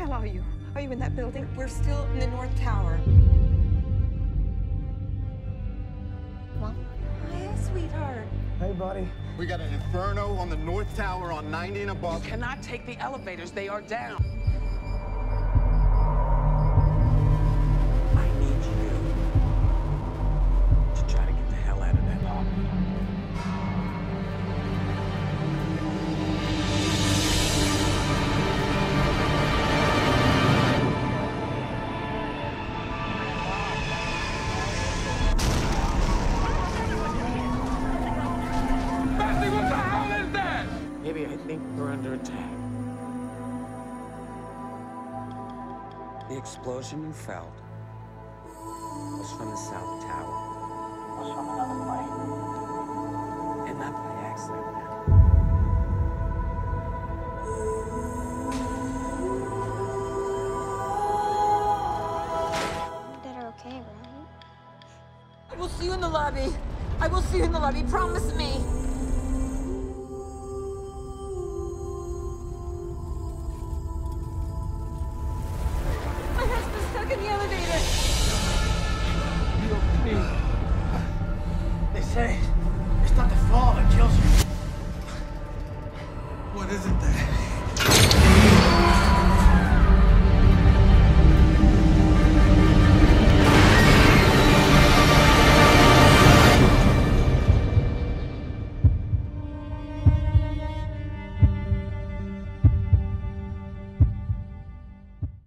hell are you? Are you in that building? We're still in the North Tower. Mom? Hi, sweetheart. Hey, buddy. We got an inferno on the North Tower on 90 and above. You cannot take the elevators. They are down. I need you to try to get the hell out of that hall. What the hell is that? Maybe I think we're under attack. The explosion you felt was from the South Tower. Was from another plane. And not by accident. You did okay, right? I will see you in the lobby. I will see you in the lobby. Promise me.